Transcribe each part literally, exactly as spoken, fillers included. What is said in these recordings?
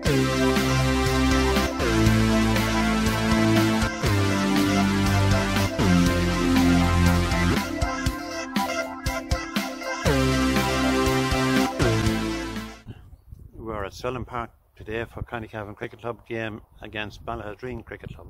We're at Swellan Park today for County Cavan Cricket Club game against Ballaghaderreen Cricket Club.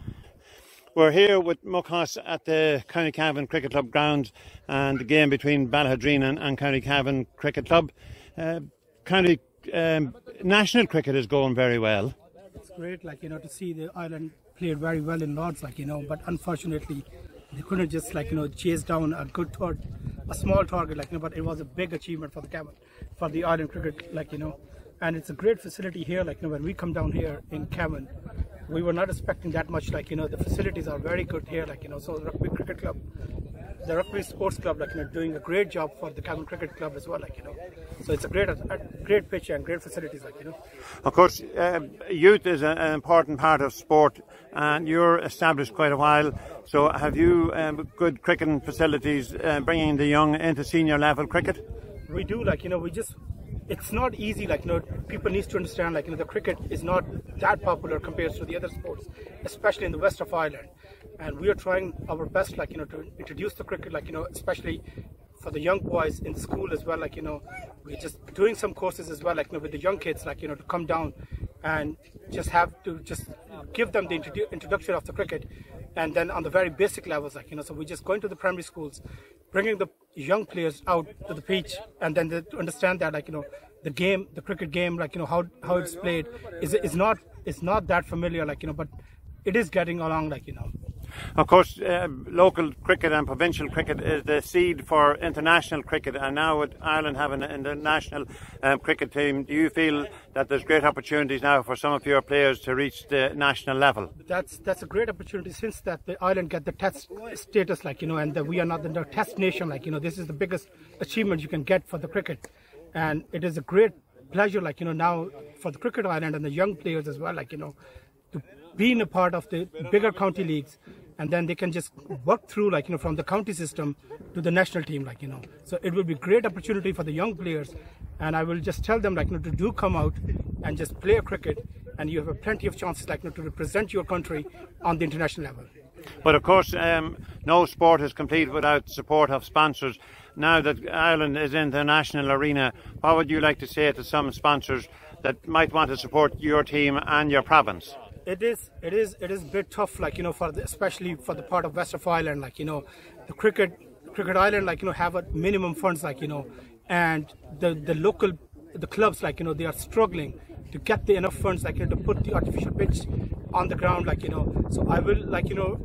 We're here with Muckhoss at the County Cavan Cricket Club ground and the game between Ballaghaderreen and, and County Cavan Cricket Club. Uh, county um, national cricket is going very well. It's great, like, you know, to see the island played very well in Lords, like, you know, but unfortunately they couldn't just, like, you know, chase down a good target, a small target, like, you know, but it was a big achievement for the Cavan, for the island cricket, like, you know. And it's a great facility here, like, you know, when we come down here in Cavan, we were not expecting that much, like, you know, the facilities are very good here, like, you know, so the Rugby Cricket Club, the Rugby Sports Club, like, you know, doing a great job for the Cavan Cricket Club as well, like, you know. So it's a great, a great pitch and great facilities, like, you know. Of course, uh, youth is a, an important part of sport, and you're established quite a while. So have you um, good cricketing facilities, uh, bringing the young into senior level cricket? We do, like, you know, we just, it's not easy, like, you know, people need to understand, like, you know, the cricket is not that popular compared to the other sports, especially in the west of Ireland. And we are trying our best, like, you know, to introduce the cricket, like, you know, especially for the young boys in the school as well, like, you know, we're just doing some courses as well, like, you know, with the young kids, like, you know, to come down and just have to just give them the introdu introduction of the cricket. And then on the very basic levels, like, you know, so we're just going to the primary schools, bringing the young players out to the pitch, and then they understand that, like, you know, the game, the cricket game, like, you know, how how it's played is is not it's not that familiar, like, you know, but it is getting along, like, you know. Of course, uh, local cricket and provincial cricket is the seed for international cricket, and now with Ireland having an international um, cricket team, do you feel that there's great opportunities now for some of your players to reach the national level? That's that's a great opportunity, since that the Ireland get the test status, like, you know, and that we are not the test nation, like, you know, this is the biggest achievement you can get for the cricket, and it is a great pleasure, like, you know, now for the Cricket Ireland and the young players as well, like, you know, to being a part of the bigger county leagues, and then they can just work through, like, you know, from the county system to the national team, like, you know. So it will be great opportunity for the young players, and I will just tell them, like, you know, to do come out and just play a cricket, and you have plenty of chances, like, you know, to represent your country on the international level. But of course, um, no sport is complete without support of sponsors. Now that Ireland is in the national arena, what would you like to say to some sponsors that might want to support your team and your province? It is, it is, it is a bit tough, like, you know, for the, especially for the part of west of Ireland, like, you know, the cricket, cricket Ireland, like, you know, have a minimum funds, like, you know, and the the local, the clubs, like, you know, they are struggling to get the enough funds, like, you know, to put the artificial pitch on the ground, like, you know. So I will, like, you know,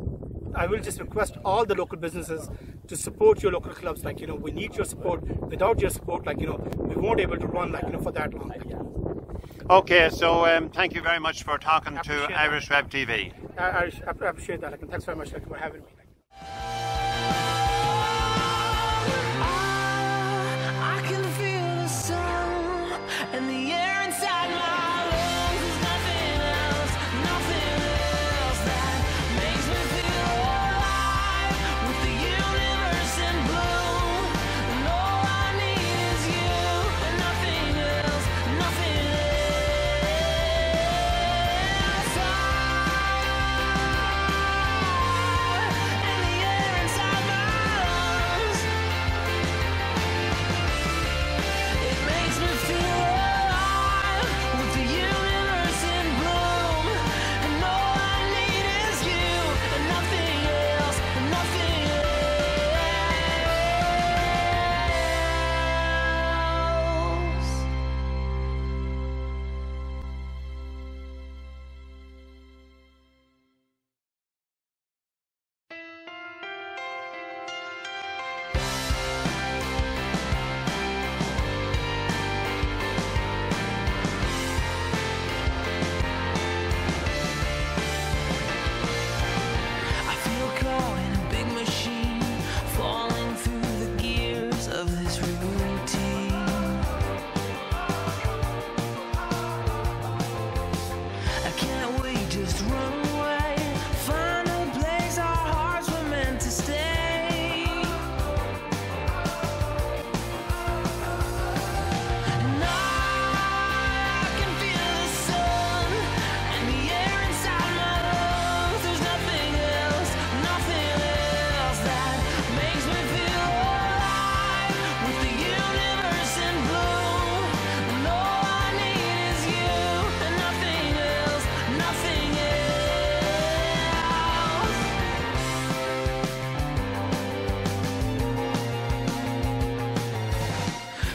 I will just request all the local businesses to support your local clubs, like, you know, we need your support. Without your support, like, you know, we won't be able to run, like, you know, for that long. Like, you know. Okay, so um, thank you very much for talking to Irish Web T V. I, I, I appreciate that, like, and thanks very much, like, for having me.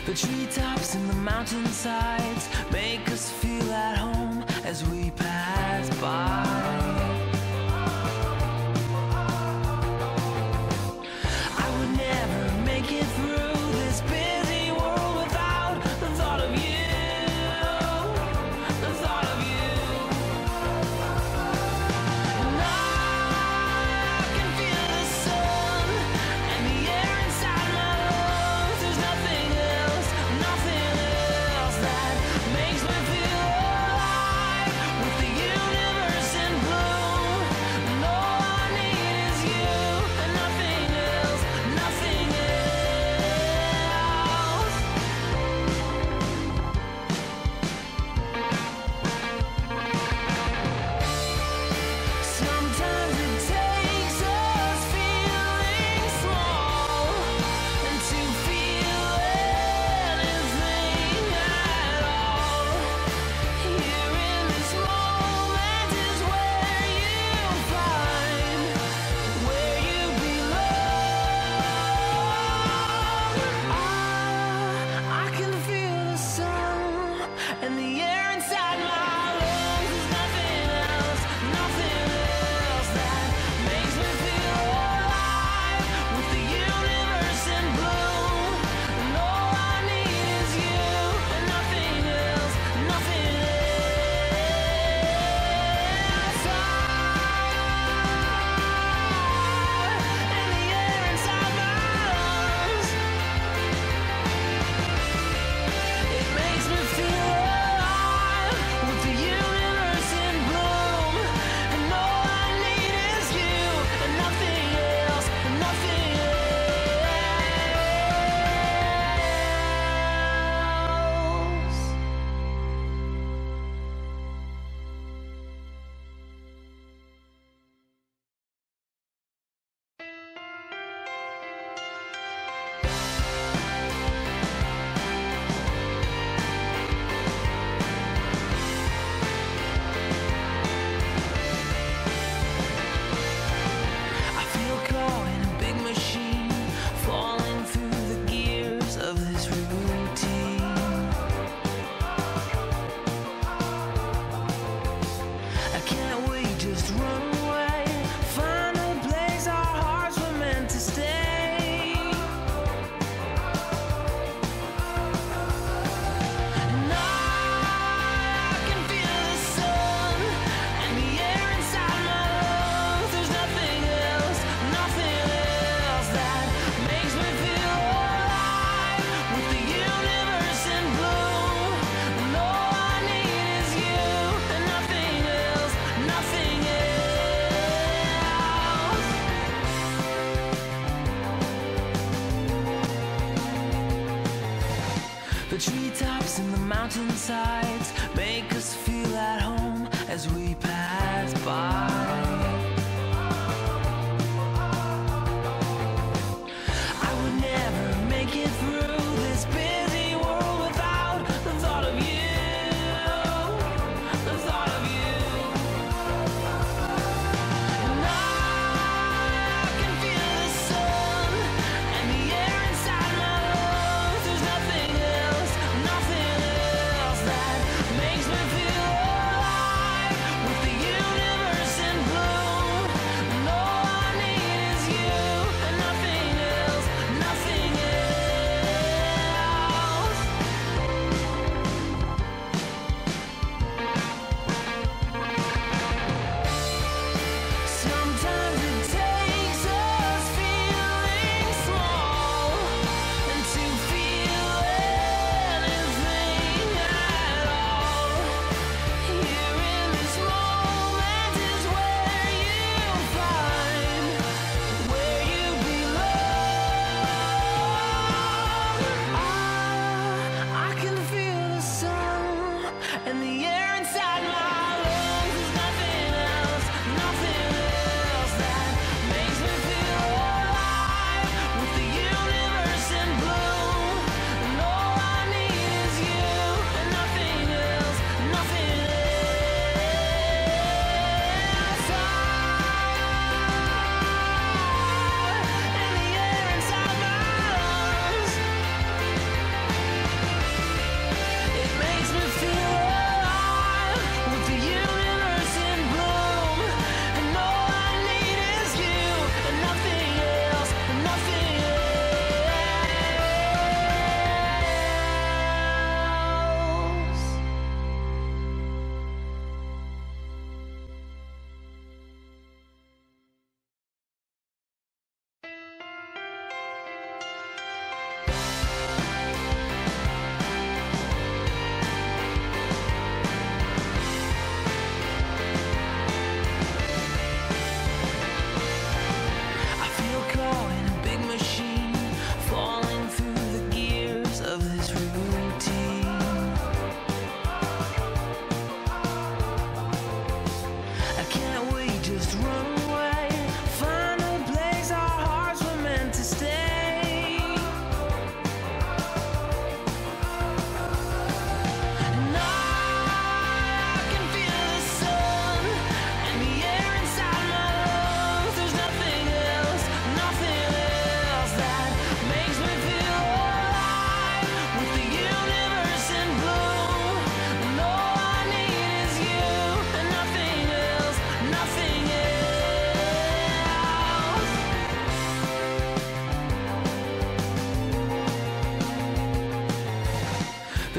The treetops and the mountainsides make us feel at home as we pass by. I would never make it through this busy world without the thought of you, the thought of you. And I can feel the sun and the air inside my lungs. There's nothing else, nothing else that makes me feel alive with the universe in bloom. And all I need is you and nothing else, nothing else. Sometimes it takes us feeling small and to feel anything at all. Here in this moment is where you find where you belong. I, I can feel the sun and the air inside my lungs. There's nothing else, nothing else that makes me feel alive with the universe in bloom. And all I need is you and nothing else, nothing else. I and the air inside my lungs. It makes me feel alive with the universe in bloom. And all I need is you and nothing else, nothing else. I feel caught in a big machine, falling through the gears of this routine. I can't wait, just run away, find a place our hearts were meant to stay. And I can feel the sun and the air inside my lungs. There's nothing else, nothing else that makes me feel alive with the universe in bloom. And all I need is you and nothing else, nothing else. The treetops and the mountainsides make us feel at home as we pass by. I would never make it through this busy world without the thought of you, the thought of you. And I can feel the sun and the air inside my lungs. There's nothing else, nothing else that makes me feel alive with the universe in bloom.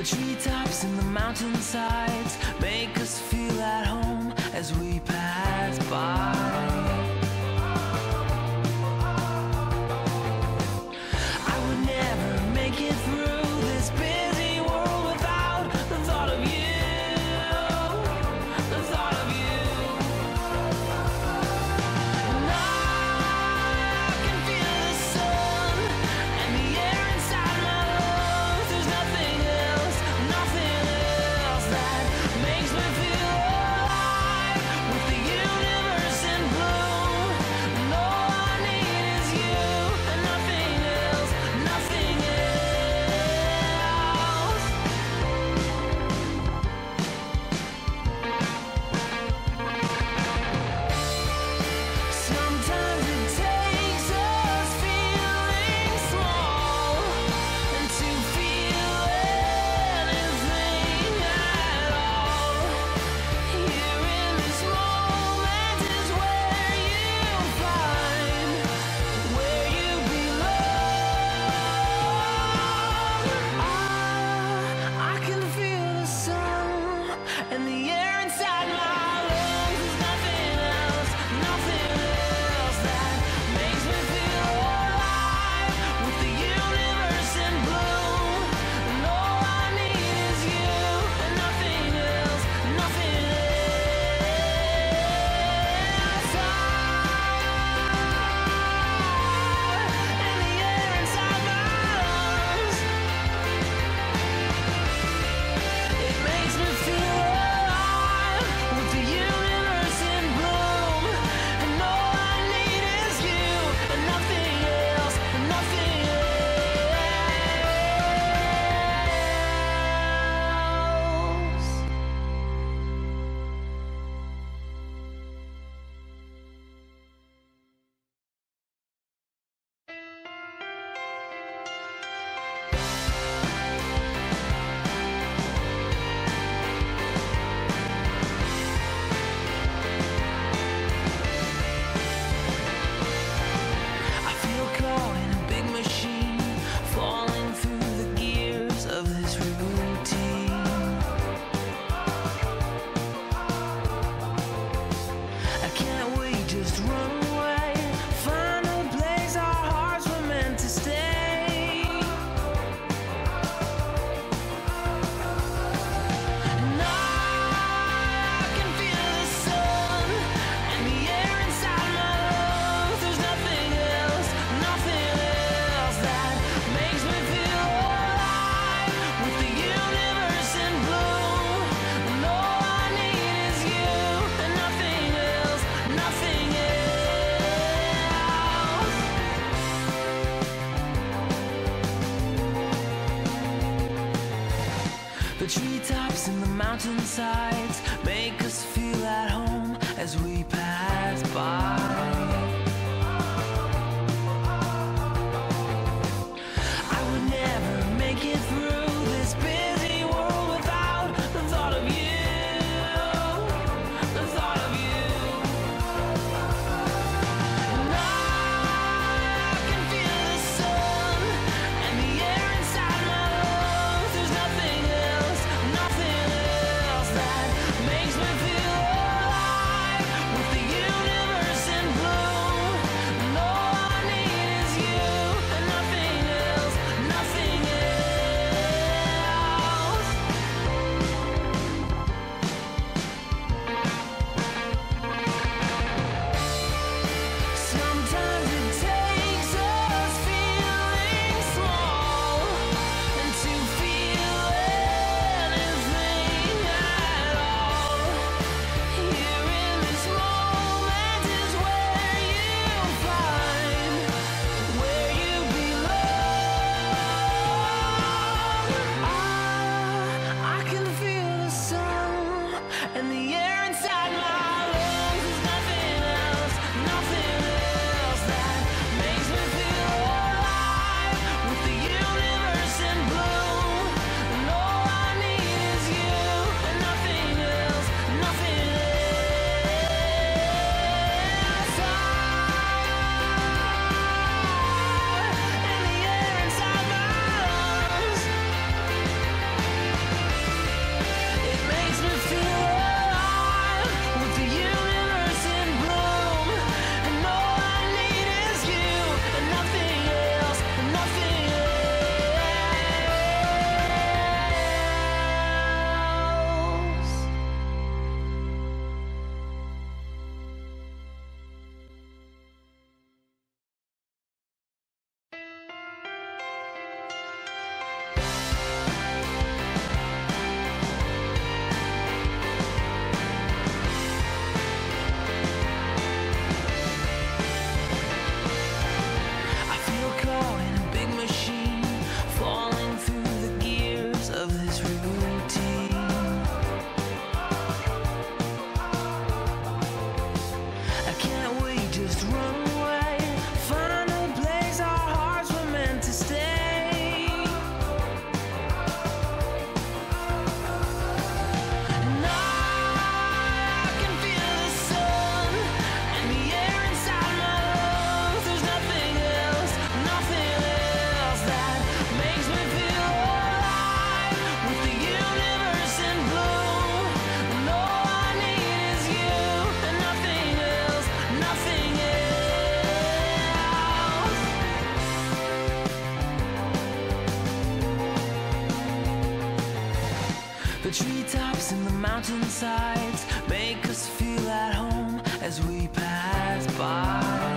The treetops and the mountainsides make us feel at home as we pass by. I would never make it through this busy world without the thought of you, the thought of you. And I can feel the sun and the air inside my lungs. There's nothing else, nothing else that makes me feel alive with the universe in bloom. And all I need is you and nothing else, nothing else. Sometimes it takes us feeling small and to feel anything at all. Here in this moment is where you find where you belong. I, I can feel the sun and the air inside my lungs. There's nothing else, nothing else that makes me feel alive with the universe in bloom. And all I need is you and nothing else, nothing else. I, and the air inside my lungs, it makes me feel alive with the universe in bloom. And all I need is you and nothing else, nothing else. I feel caught in a big machine, falling through the gears of this routine. I can't wait, just run away, find a place our hearts were meant to stay. And I can feel the sun and the air inside my lungs. There's nothing else, nothing else that makes me feel alive with the universe in bloom. And all I need is you and nothing else, nothing else. The treetops and the mountainsides make us feel at home as we pass by. I would never make it through this busy world without the thought of you, the thought of you. And I can feel the sun and the air inside my lungs. There's nothing else, nothing else that makes me feel alive with the universe in bloom. The treetops and the mountainsides make us feel at home as we pass by.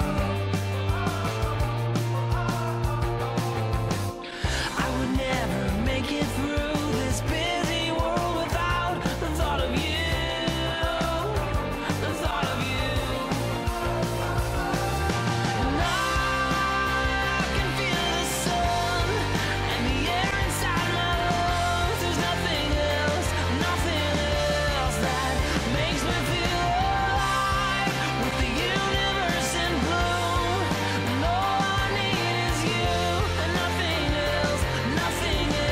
I would never make it through this busy world without the thought of you, the thought of you. And I can feel the sun and the air inside my lungs. There's nothing else, nothing else that makes me feel alive with the universe in bloom. And all I need is you and nothing else, nothing else.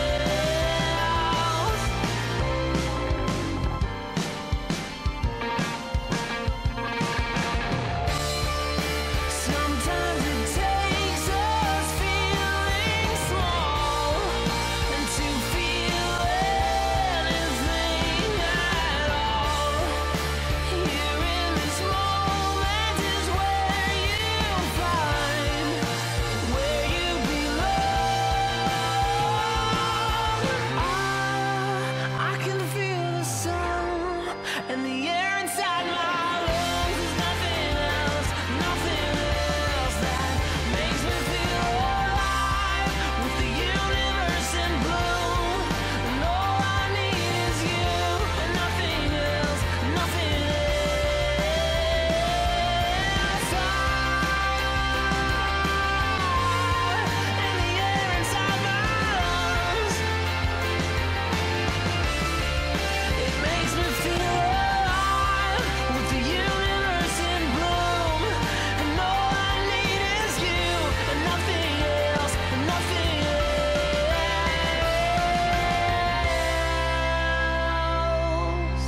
Sometimes it takes us feeling small and to feel anything at all. Here in this moment is where you find where you belong. I, I can feel the sun and the air inside my lungs. There's nothing else, nothing else that makes me feel alive with the universe in bloom. And all I need is you and nothing else, nothing else. I and the air inside my lungs. It makes me feel alive with the universe in bloom. And all I need is you and nothing else, nothing else.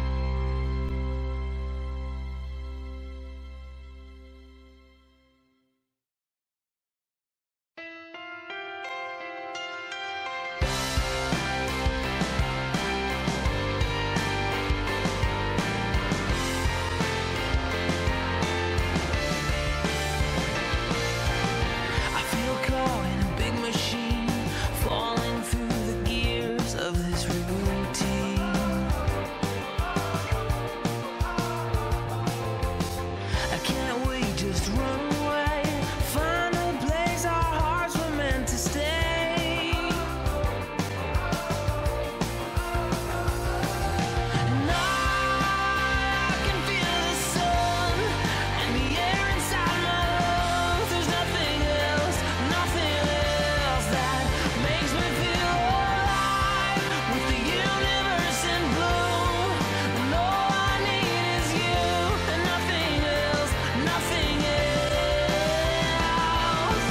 I feel caught in a big machine, falling through the gears of this routine. I can't wait, just run away, find a place our hearts were meant to stay. And I can feel the sun and the air inside my lungs. There's nothing else, nothing else that makes me feel alive with the universe in bloom. And all I need is you and nothing else, nothing else.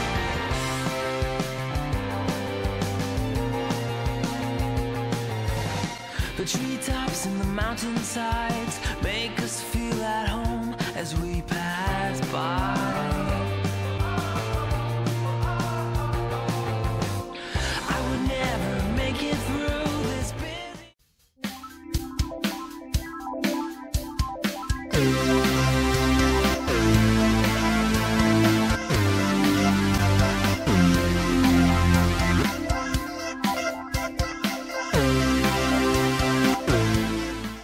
The treetops and the mountainsides make us feel at home as we pass by. I would never make it through this busy.